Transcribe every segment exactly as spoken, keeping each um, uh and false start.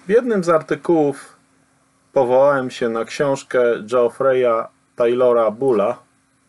W jednym z artykułów powołałem się na książkę Geoffreya Taylora Bulla,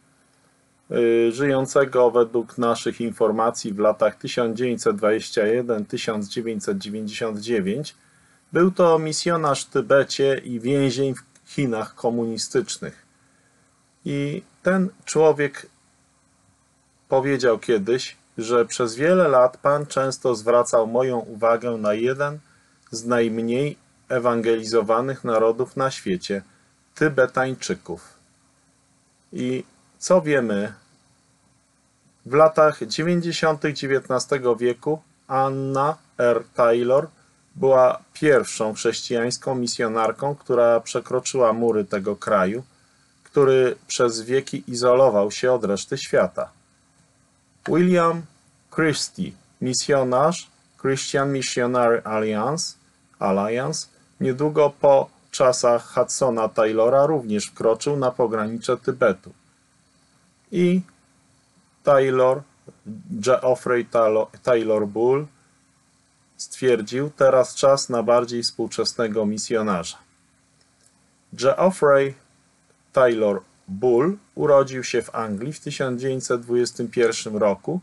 żyjącego według naszych informacji w latach tysiąc dziewięćset dwudziestym pierwszym do tysiąc dziewięćset dziewięćdziesiątego dziewiątego. Był to misjonarz w Tybecie i więzień w Chinach komunistycznych. I ten człowiek powiedział kiedyś, że przez wiele lat Pan często zwracał moją uwagę na jeden z najmniej ewangelizowanych narodów na świecie, Tybetańczyków. I co wiemy? W latach dziewięćdziesiątych dziewiętnastego wieku Anna R. Taylor była pierwszą chrześcijańską misjonarką, która przekroczyła mury tego kraju, który przez wieki izolował się od reszty świata. William Christie, misjonarz Christian Missionary Alliance, Alliance niedługo po czasach Hudsona Taylora również wkroczył na pogranicze Tybetu. I Taylor, Geoffrey Taylor Bull stwierdził, teraz czas na bardziej współczesnego misjonarza. Geoffrey Taylor Bull urodził się w Anglii w tysiąc dziewięćset dwudziestym pierwszym roku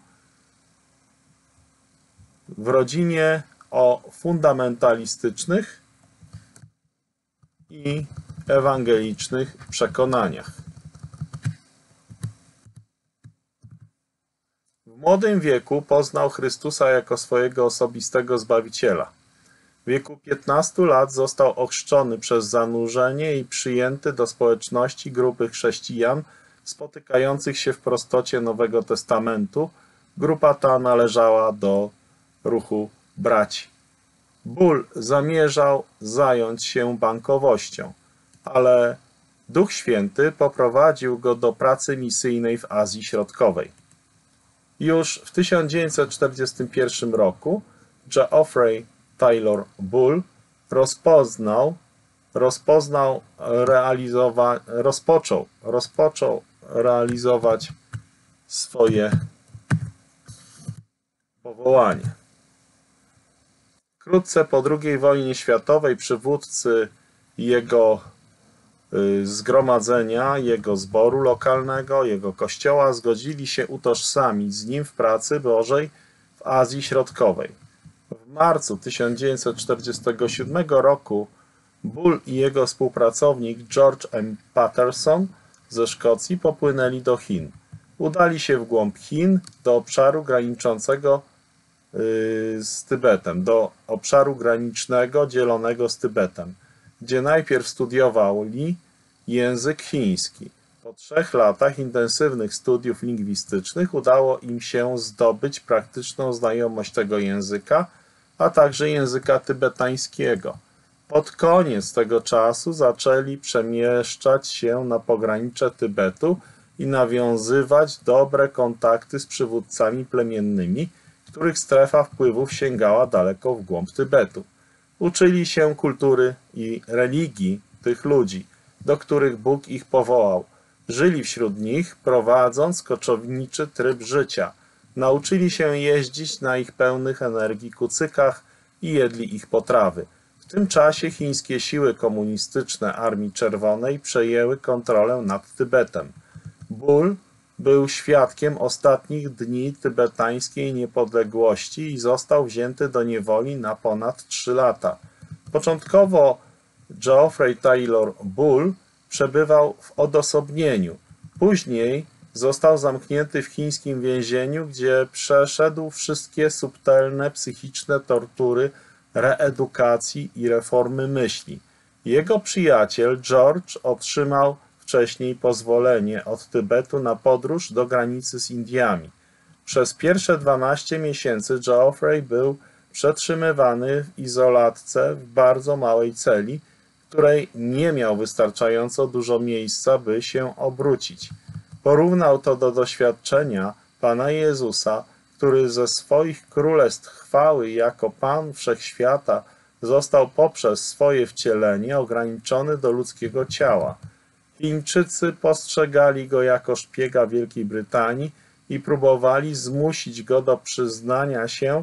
w rodzinie o fundamentalistycznych i ewangelicznych przekonaniach. W młodym wieku poznał Chrystusa jako swojego osobistego Zbawiciela. W wieku piętnastu lat został ochrzczony przez zanurzenie i przyjęty do społeczności grupy chrześcijan spotykających się w prostocie Nowego Testamentu. Grupa ta należała do ruchu braci. Bull zamierzał zająć się bankowością, ale Duch Święty poprowadził go do pracy misyjnej w Azji Środkowej. Już w tysiąc dziewięćset czterdziestym pierwszym roku Geoffrey Taylor Bull rozpoznał, rozpoznał realizowa, rozpoczął, rozpoczął realizować swoje powołanie. Wkrótce po drugiej wojnie światowej przywódcy jego zgromadzenia, jego zboru lokalnego, jego kościoła zgodzili się utożsamić z nim w pracy Bożej w Azji Środkowej. W marcu tysiąc dziewięćset czterdziestego siódmego roku Bull i jego współpracownik George M. Patterson ze Szkocji popłynęli do Chin. Udali się w głąb Chin do obszaru graniczącego z Tybetem, do obszaru granicznego dzielonego z Tybetem, gdzie najpierw studiowali język chiński. Po trzech latach intensywnych studiów lingwistycznych udało im się zdobyć praktyczną znajomość tego języka, a także języka tybetańskiego. Pod koniec tego czasu zaczęli przemieszczać się na pogranicze Tybetu i nawiązywać dobre kontakty z przywódcami plemiennymi, których strefa wpływów sięgała daleko w głąb Tybetu. Uczyli się kultury i religii tych ludzi, do których Bóg ich powołał. Żyli wśród nich, prowadząc koczowniczy tryb życia. Nauczyli się jeździć na ich pełnych energii kucykach i jedli ich potrawy. W tym czasie chińskie siły komunistyczne Armii Czerwonej przejęły kontrolę nad Tybetem. Bull był świadkiem ostatnich dni tybetańskiej niepodległości i został wzięty do niewoli na ponad trzy lata. Początkowo Geoffrey Taylor Bull przebywał w odosobnieniu. Później został zamknięty w chińskim więzieniu, gdzie przeszedł wszystkie subtelne psychiczne tortury reedukacji i reformy myśli. Jego przyjaciel George otrzymał wcześniej pozwolenie od Tybetu na podróż do granicy z Indiami. Przez pierwsze dwanaście miesięcy Geoffrey był przetrzymywany w izolatce w bardzo małej celi, w której nie miał wystarczająco dużo miejsca, by się obrócić. Porównał to do doświadczenia Pana Jezusa, który ze swoich królestw chwały jako Pan Wszechświata został poprzez swoje wcielenie ograniczony do ludzkiego ciała. Chińczycy postrzegali go jako szpiega Wielkiej Brytanii i próbowali zmusić go do przyznania się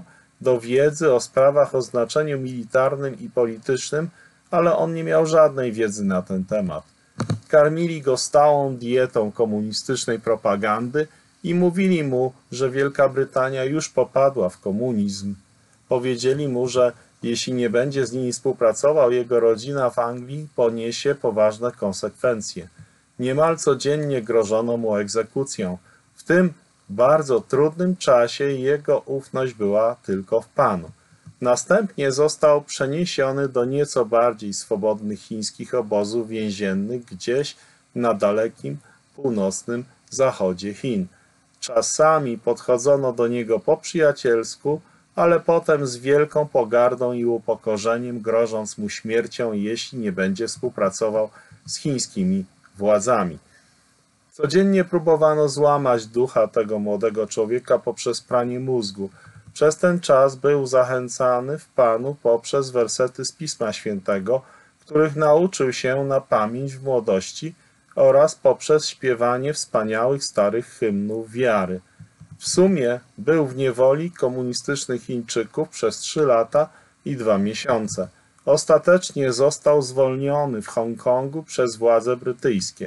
do wiedzy o sprawach o znaczeniu militarnym i politycznym, ale on nie miał żadnej wiedzy na ten temat. Karmili go stałą dietą komunistycznej propagandy i mówili mu, że Wielka Brytania już popadła w komunizm. Powiedzieli mu, że jeśli nie będzie z nimi współpracował, jego rodzina w Anglii poniesie poważne konsekwencje. Niemal codziennie grożono mu egzekucją. W tym bardzo trudnym czasie jego ufność była tylko w Panu. Następnie został przeniesiony do nieco bardziej swobodnych chińskich obozów więziennych gdzieś na dalekim północnym zachodzie Chin. Czasami podchodzono do niego po przyjacielsku, ale potem z wielką pogardą i upokorzeniem, grożąc mu śmiercią, jeśli nie będzie współpracował z chińskimi władzami. Codziennie próbowano złamać ducha tego młodego człowieka poprzez pranie mózgu. Przez ten czas był zachęcany w Panu poprzez wersety z Pisma Świętego, których nauczył się na pamięć w młodości, oraz poprzez śpiewanie wspaniałych starych hymnów wiary. W sumie był w niewoli komunistycznych Chińczyków przez trzy lata i dwa miesiące. Ostatecznie został zwolniony w Hongkongu przez władze brytyjskie.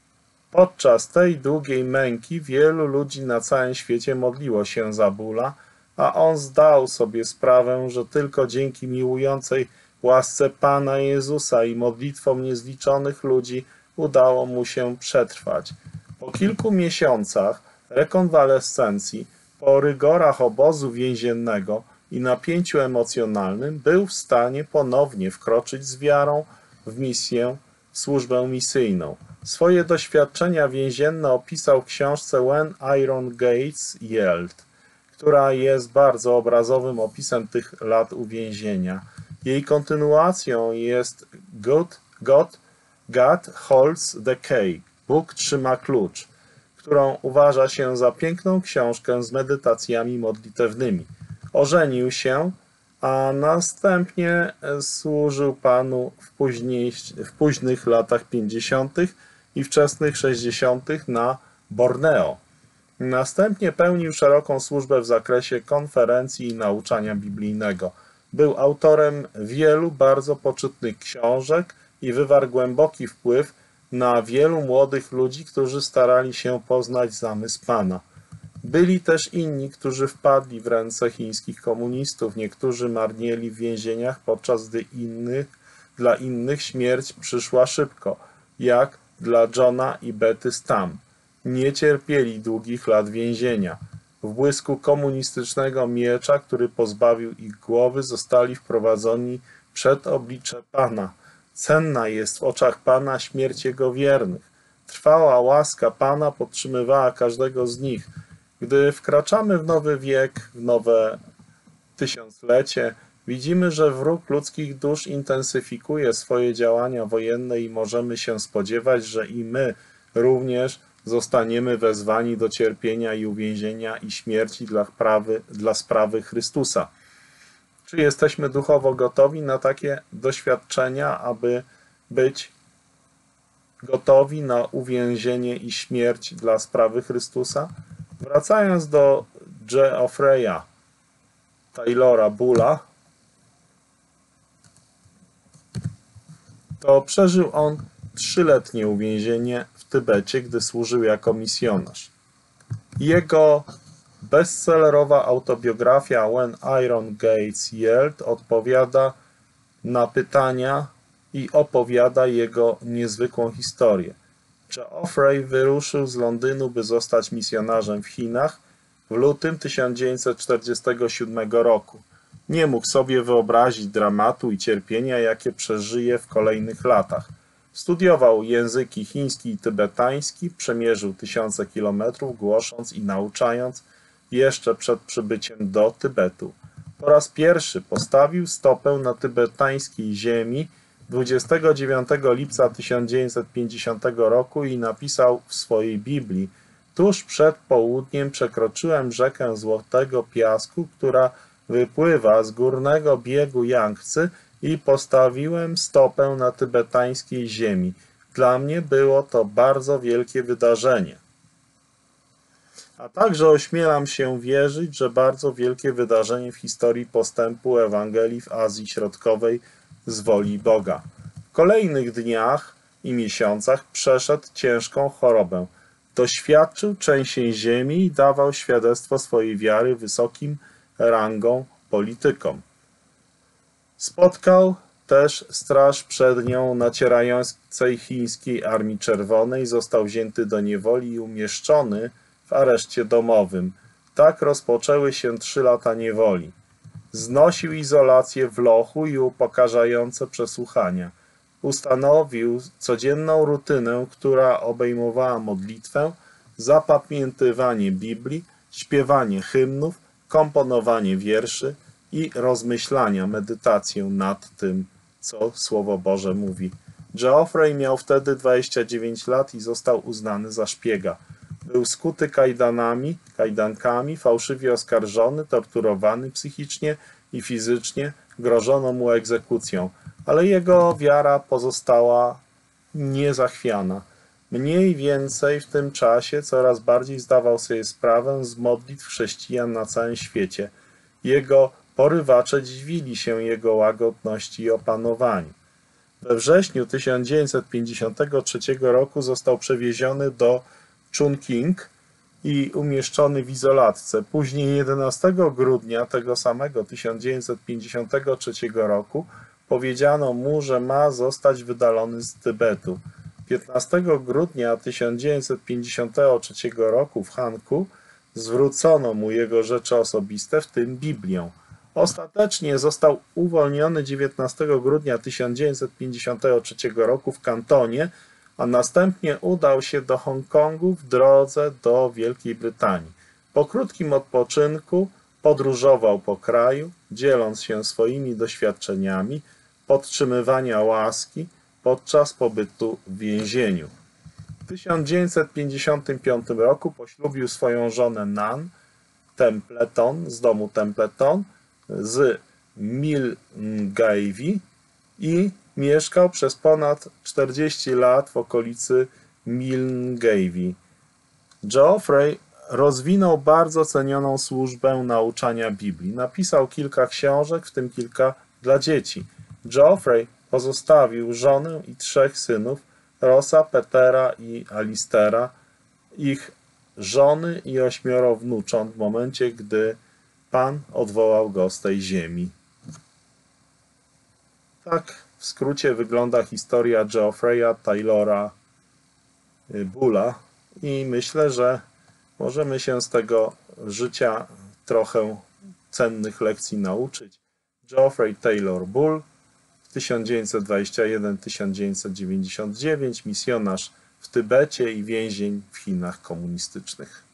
Podczas tej długiej męki wielu ludzi na całym świecie modliło się za Bulla, a on zdał sobie sprawę, że tylko dzięki miłującej łasce Pana Jezusa i modlitwom niezliczonych ludzi udało mu się przetrwać. Po kilku miesiącach rekonwalescencji, po rygorach obozu więziennego i napięciu emocjonalnym, był w stanie ponownie wkroczyć z wiarą w misję, w służbę misyjną. Swoje doświadczenia więzienne opisał w książce When Iron Gates Yelled, która jest bardzo obrazowym opisem tych lat uwięzienia. Jej kontynuacją jest God, God, God Holds the Key, Bóg trzyma klucz, którą uważa się za piękną książkę z medytacjami modlitewnymi. Ożenił się, a następnie służył Panu w, później, w późnych latach pięćdziesiątych i wczesnych sześćdziesiątych na Borneo. Następnie pełnił szeroką służbę w zakresie konferencji i nauczania biblijnego. Był autorem wielu bardzo poczytnych książek i wywarł głęboki wpływ na wielu młodych ludzi, którzy starali się poznać zamysł Pana. Byli też inni, którzy wpadli w ręce chińskich komunistów. Niektórzy marnieli w więzieniach, podczas gdy innych, dla innych śmierć przyszła szybko, jak dla Johna i Betty Stam. Nie cierpieli długich lat więzienia. W błysku komunistycznego miecza, który pozbawił ich głowy, zostali wprowadzeni przed oblicze Pana. Cenna jest w oczach Pana śmierć Jego wiernych. Trwała łaska Pana podtrzymywała każdego z nich. Gdy wkraczamy w nowy wiek, w nowe tysiąclecie, widzimy, że wróg ludzkich dusz intensyfikuje swoje działania wojenne i możemy się spodziewać, że i my również zostaniemy wezwani do cierpienia i uwięzienia i śmierci dla, prawy, dla sprawy Chrystusa. Czy jesteśmy duchowo gotowi na takie doświadczenia, aby być gotowi na uwięzienie i śmierć dla sprawy Chrystusa? Wracając do Geoffreya Taylora Bulla, to przeżył on trzyletnie uwięzienie w Tybecie, gdy służył jako misjonarz. Jego bestsellerowa autobiografia When Iron Gates Yelled odpowiada na pytania i opowiada jego niezwykłą historię. Geoffrey wyruszył z Londynu, by zostać misjonarzem w Chinach w lutym tysiąc dziewięćset czterdziestego siódmego roku. Nie mógł sobie wyobrazić dramatu i cierpienia, jakie przeżyje w kolejnych latach. Studiował języki chiński i tybetański, przemierzył tysiące kilometrów, głosząc i nauczając jeszcze przed przybyciem do Tybetu. Po raz pierwszy postawił stopę na tybetańskiej ziemi dwudziestego dziewiątego lipca tysiąc dziewięćset pięćdziesiątego roku i napisał w swojej Biblii: tuż przed południem przekroczyłem rzekę złotego piasku, która wypływa z górnego biegu Jangtzy, i postawiłem stopę na tybetańskiej ziemi. Dla mnie było to bardzo wielkie wydarzenie. A także ośmielam się wierzyć, że bardzo wielkie wydarzenie w historii postępu Ewangelii w Azji Środkowej z woli Boga. W kolejnych dniach i miesiącach przeszedł ciężką chorobę. Doświadczył trzęsień ziemi i dawał świadectwo swojej wiary wysokim rangą politykom. Spotkał też straż przed nią nacierającej chińskiej Armii Czerwonej, został wzięty do niewoli i umieszczony w areszcie domowym. Tak rozpoczęły się trzy lata niewoli. Znosił izolację w lochu i upokarzające przesłuchania. Ustanowił codzienną rutynę, która obejmowała modlitwę, zapamiętywanie Biblii, śpiewanie hymnów, komponowanie wierszy i rozmyślania, medytację nad tym, co Słowo Boże mówi. Geoffrey miał wtedy dwadzieścia dziewięć lat i został uznany za szpiega. Był skuty kajdanami, kajdankami, fałszywie oskarżony, torturowany psychicznie i fizycznie, grożono mu egzekucją, ale jego wiara pozostała niezachwiana. Mniej więcej w tym czasie coraz bardziej zdawał sobie sprawę z modlitw chrześcijan na całym świecie. Jego porywacze dziwili się jego łagodności i opanowaniu. We wrześniu tysiąc dziewięćset pięćdziesiątego trzeciego roku został przewieziony do Chungking i umieszczony w izolatce. Później jedenastego grudnia tego samego tysiąc dziewięćset pięćdziesiątego trzeciego roku powiedziano mu, że ma zostać wydalony z Tybetu. piętnastego grudnia tysiąc dziewięćset pięćdziesiątego trzeciego roku w Hanku zwrócono mu jego rzeczy osobiste, w tym Biblię. Ostatecznie został uwolniony dziewiętnastego grudnia tysiąc dziewięćset pięćdziesiątego trzeciego roku w Kantonie, a następnie udał się do Hongkongu w drodze do Wielkiej Brytanii. Po krótkim odpoczynku podróżował po kraju, dzieląc się swoimi doświadczeniami podtrzymywania łaski podczas pobytu w więzieniu. W tysiąc dziewięćset pięćdziesiątym piątym roku poślubił swoją żonę Nan Templeton z domu Templeton z Milngavie i mieszkał przez ponad czterdzieści lat w okolicy Milngavie. Geoffrey rozwinął bardzo cenioną służbę nauczania Biblii. Napisał kilka książek, w tym kilka dla dzieci. Geoffrey pozostawił żonę i trzech synów, Rossa, Petera i Alistera, ich żony i ośmioro wnucząt w momencie, gdy Pan odwołał go z tej ziemi. Tak w skrócie wygląda historia Geoffreya Taylora Bulla i myślę, że możemy się z tego życia trochę cennych lekcji nauczyć. Geoffrey Taylor Bull, tysiąc dziewięćset dwadzieścia jeden do tysiąc dziewięćset dziewięćdziesiątego dziewiątego, misjonarz w Tybecie i więzień w Chinach komunistycznych.